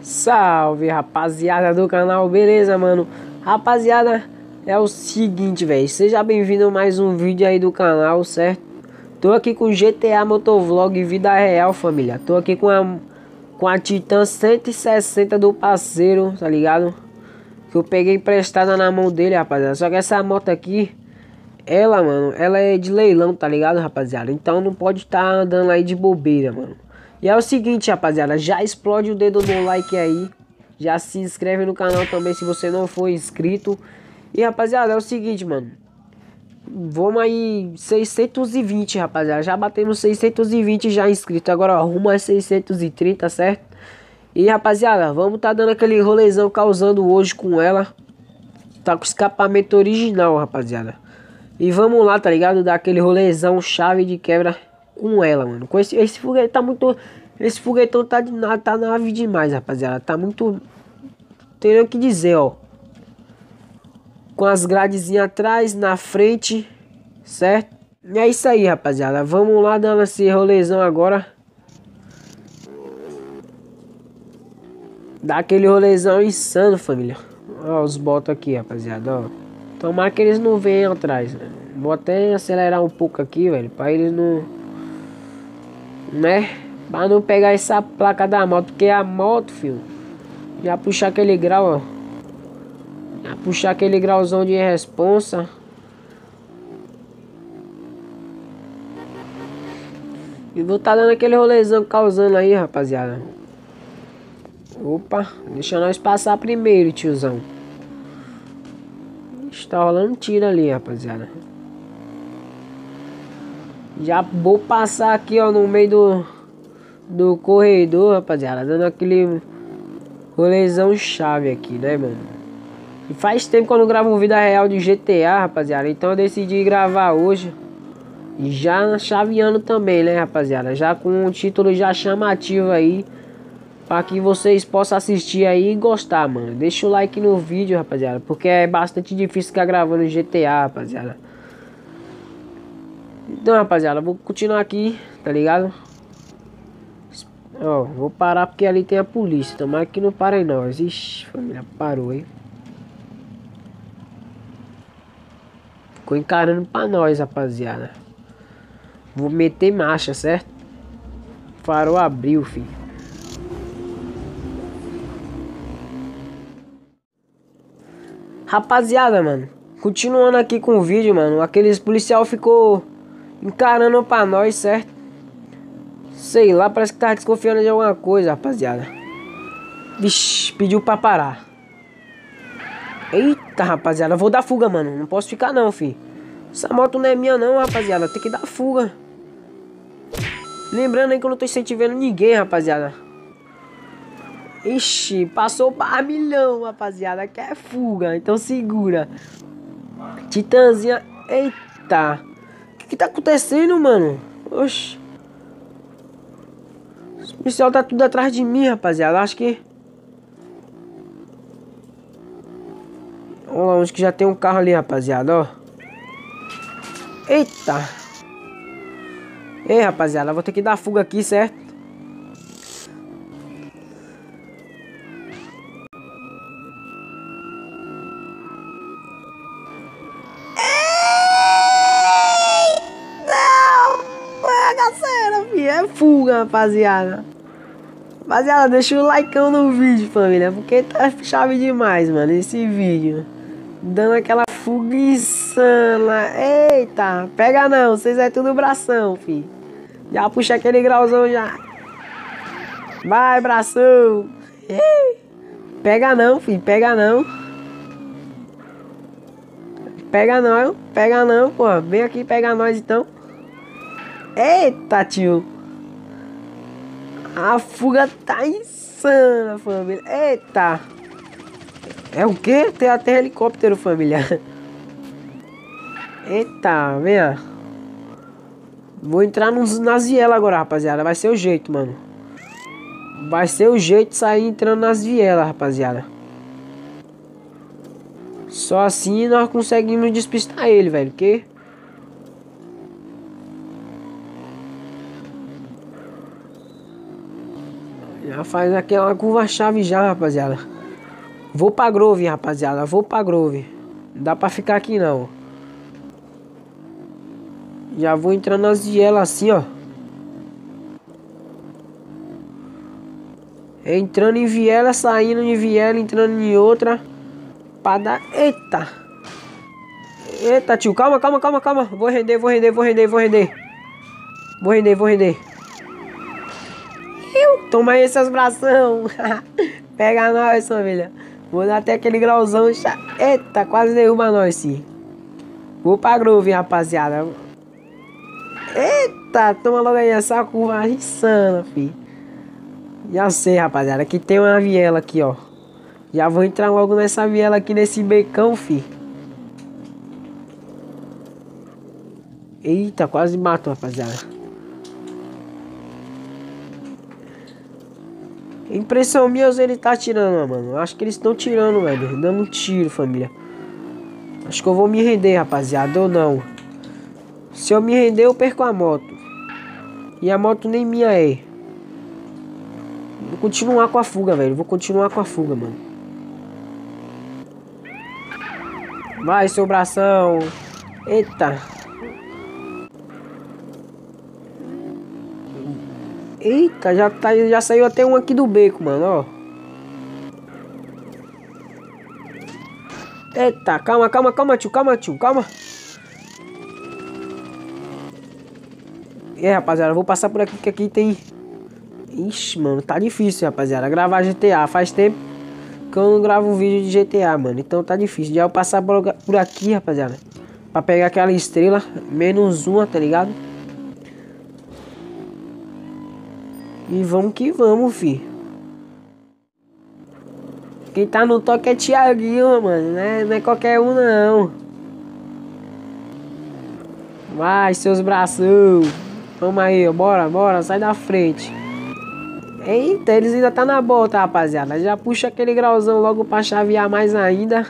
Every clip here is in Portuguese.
Salve, rapaziada do canal, beleza, mano? Rapaziada, é o seguinte, velho, seja bem-vindo a mais um vídeo aí do canal, certo? Tô aqui com GTA Motovlog Vida Real, família. Tô aqui com a Titan 160 do parceiro, tá ligado? Que eu peguei emprestada na mão dele, rapaziada. Só que essa moto aqui, mano, ela é de leilão, tá ligado, rapaziada? Então não pode estar andando aí de bobeira, mano. E é o seguinte, rapaziada, já explode o dedo no like aí. Já se inscreve no canal também se você não for inscrito. E, rapaziada, é o seguinte, mano. Vamos aí 620, rapaziada. Já batemos 620 já inscritos. Agora, ó, rumo a 630, certo? E, rapaziada, vamos tá dando aquele rolezão causando hoje com ela. Tá com escapamento original, rapaziada. E vamos lá, tá ligado? Dar aquele rolezão chave de quebra com ela, mano. Com esse foguete tá muito... Esse foguetão tá nave demais, rapaziada. Tá muito... Tem o que dizer, ó. Com as gradezinhas atrás, na frente, certo? E é isso aí, rapaziada. Vamos lá dando esse rolezão agora. Dá aquele rolezão insano, família. Ó os botos aqui, rapaziada, ó. Tomara que eles não venham atrás, né? Vou até acelerar um pouco aqui, velho. Pra eles não... Né? Pra não pegar essa placa da moto. Porque a moto, filho, já puxar aquele grau, ó. Já puxar aquele grauzão de responsa. E vou tá dando aquele rolezão causando aí, rapaziada. Opa, deixa nós passar primeiro, tiozão. Está rolando tiro ali, rapaziada. Já vou passar aqui, ó, no meio do corredor, rapaziada. Dando aquele rolezão chave aqui, né, mano? E faz tempo que eu não gravo um vida real de GTA, rapaziada. Então eu decidi gravar hoje. E já chaveando também, né, rapaziada? Já com um título já chamativo aí. Pra que vocês possam assistir aí e gostar, mano. Deixa o like no vídeo, rapaziada. Porque é bastante difícil ficar gravando GTA, rapaziada. Então, rapaziada, vou continuar aqui, tá ligado? Ó, vou parar porque ali tem a polícia. Tomara que não parem nós. Ixi, família, parou, hein? Ficou encarando pra nós, rapaziada. Vou meter marcha, certo? Farol abriu, filho. Rapaziada, mano, continuando aqui com o vídeo, mano. Aqueles policial ficou encarando pra nós, certo? Sei lá, parece que tava desconfiando de alguma coisa, rapaziada. Vixe, pediu pra parar. Eita, rapaziada, vou dar fuga, mano. Não posso ficar não, filho. Essa moto não é minha não, rapaziada. Tem que dar fuga. Lembrando aí que eu não tô incentivando ninguém, rapaziada. Ixi, passou para milhão, rapaziada. Que é fuga, então segura. Titanzinha. Eita. O que tá acontecendo, mano? Oxi. Os policial tá tudo atrás de mim, rapaziada. Acho que... Olha lá, onde que já tem um carro ali, rapaziada, ó. Eita. Ei, rapaziada, vou ter que dar fuga aqui, certo? É fuga, rapaziada. Rapaziada, deixa o likeão no vídeo, família. Porque tá chave demais, mano, esse vídeo. Dando aquela fuga insana. Eita, pega não, vocês é tudo bração, fi. Já puxa aquele grauzão já. Vai, bração. Pega não, fi, pega não. Pega não, pô. Vem aqui pegar nós então. Eita, tio. A fuga tá insana, família. Eita. É o quê? Tem até helicóptero, família. Eita, venha. Vou entrar nas vielas agora, rapaziada. Vai ser o jeito, mano. Vai ser o jeito de sair entrando nas vielas, rapaziada. Só assim nós conseguimos despistar ele, velho. Que... Já faz aquela curva-chave já, rapaziada. Vou pra Grove, rapaziada. Vou pra Grove. Não dá pra ficar aqui, não. Já vou entrando nas vielas assim, ó. Entrando em viela, saindo de viela, entrando em outra. Pra dar... Eita! Eita, tio. Calma, calma, calma, calma. Vou render, vou render, vou render, vou render. Vou render, vou render. Toma aí seus bração. Pega nós, família. Vou dar até aquele grauzão. Eita, quase derruba nós, sim. Vou pra Grove, rapaziada. Eita, toma logo aí essa curva insana, fi. Já sei, rapaziada. Aqui tem uma viela aqui, ó. Já vou entrar logo nessa viela aqui, nesse becão, fi. Eita, quase matou, rapaziada. Impressão minha, ele tá tirando, mano. Acho que eles estão tirando, velho. Dando um tiro, família. Acho que eu vou me render, rapaziada. Ou não. Se eu me render, eu perco a moto. E a moto nem minha é. Vou continuar com a fuga, velho. Vou continuar com a fuga, mano. Vai, seu bração. Eita. Eita, já saiu até um aqui do beco, mano, ó. Eita, calma, calma, calma, tio, calma, tio, calma. E aí, rapaziada, eu vou passar por aqui, que aqui tem... Ixi, mano, tá difícil, rapaziada, gravar GTA. Faz tempo que eu não gravo um vídeo de GTA, mano. Então tá difícil. Já vou passar por aqui, rapaziada, pra pegar aquela estrela, menos uma, tá ligado? E vamos que vamos, fi. Quem tá no toque é Thiaguinho, mano. Não é qualquer um, não. Vai, seus braços. Vamos aí, bora, bora. Sai da frente. Eita, eles ainda tá na bota, rapaziada. Já puxa aquele grauzão logo pra chavear mais ainda.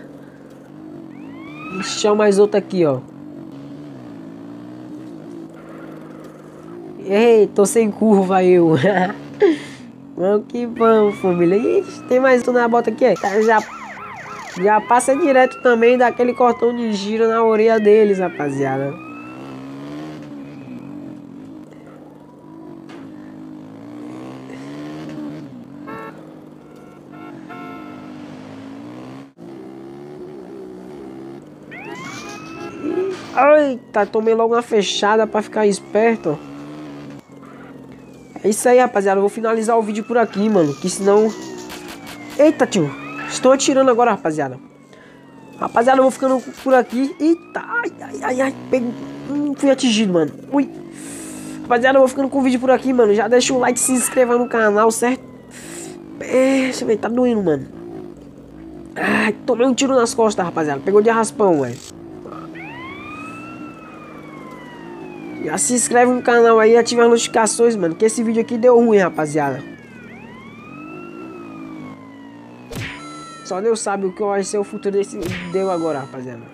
E chama mais outro aqui, ó. Ei, tô sem curva eu. Vamos que vamos, família. Ixi, tem mais um na bota aqui. Já passa direto também daquele cortão de giro na orelha deles, rapaziada. Eita, tomei logo uma fechada pra ficar esperto. É isso aí, rapaziada. Eu vou finalizar o vídeo por aqui, mano. Que senão... Eita, tio. Estou atirando agora, rapaziada. Rapaziada, eu vou ficando por aqui. Eita. Ai, ai, ai, ai. Peguei... fui atingido, mano. Ui. Rapaziada, eu vou ficando com o vídeo por aqui, mano. Já deixa o like, se inscreva no canal, certo? Deixa eu ver, tá doendo, mano. Ai, tomei um tiro nas costas, rapaziada. Pegou de raspão, velho. Já se inscreve no canal aí e ativa as notificações, mano. Que esse vídeo aqui deu ruim, rapaziada. Só Deus sabe o que vai ser o futuro desse vídeo agora, rapaziada.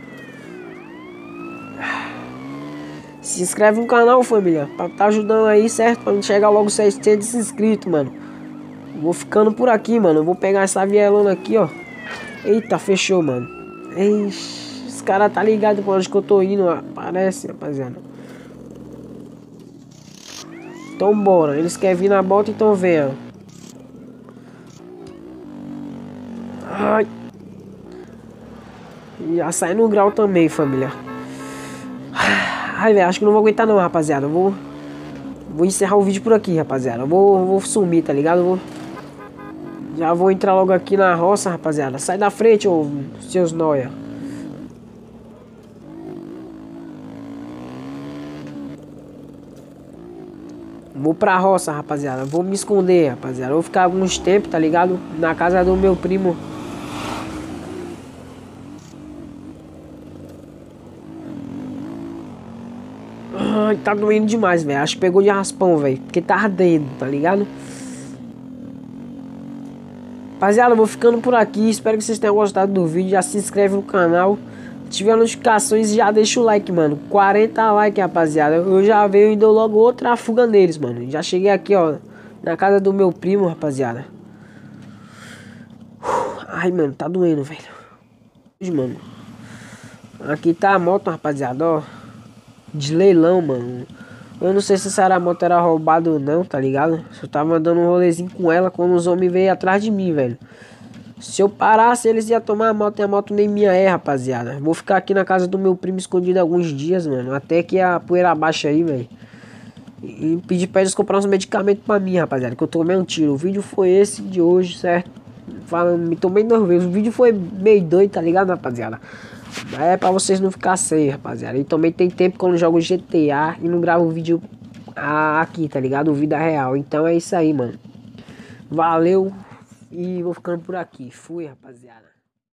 Se inscreve no canal, família. Pra tá ajudando aí, certo? Pra gente chegar logo 600 inscritos, mano. Vou ficando por aqui, mano. Vou pegar essa vielona aqui, ó. Eita, fechou, mano. Ixi, os caras tá ligado pra onde que eu tô indo, ó. Parece, rapaziada. Então bora, eles querem vir na bota, então venham. Ai. Já sai no grau também, família. Ai, velho, acho que não vou aguentar não, rapaziada. Vou encerrar o vídeo por aqui, rapaziada. Vou sumir, tá ligado? Já vou entrar logo aqui na roça, rapaziada. Sai da frente, ô seus nóia. Vou pra roça, rapaziada. Vou me esconder, rapaziada. Vou ficar alguns tempos, tá ligado? Na casa do meu primo. Ai, tá doendo demais, velho. Acho que pegou de raspão, velho. Porque tá ardendo, tá ligado? Rapaziada, eu vou ficando por aqui. Espero que vocês tenham gostado do vídeo. Já se inscreve no canal. Ative as notificações e já deixa o like, mano. 40 likes, rapaziada. Eu já venho e dou logo outra fuga neles, mano. Já cheguei aqui, ó. Na casa do meu primo, rapaziada. Ai, mano, tá doendo, velho. Mano. Aqui tá a moto, rapaziada, ó. De leilão, mano. Eu não sei se essa moto era roubada ou não, tá ligado? Eu tava dando um rolezinho com ela quando os homens veio atrás de mim, velho. Se eu parasse, eles iam tomar a moto e a moto nem minha é, rapaziada. Vou ficar aqui na casa do meu primo escondido alguns dias, mano. Até que a poeira baixa aí, velho. E pedir pra eles comprar uns medicamentos pra mim, rapaziada. Que eu tomei um tiro. O vídeo foi esse de hoje, certo? Falando, me tomei 2 vezes. O vídeo foi meio doido, tá ligado, rapaziada? É pra vocês não ficar sem, rapaziada. E também tem tempo quando eu jogo GTA e não gravo vídeo aqui, tá ligado? Vida real. Então é isso aí, mano. Valeu. E vou ficando por aqui. Fui, rapaziada.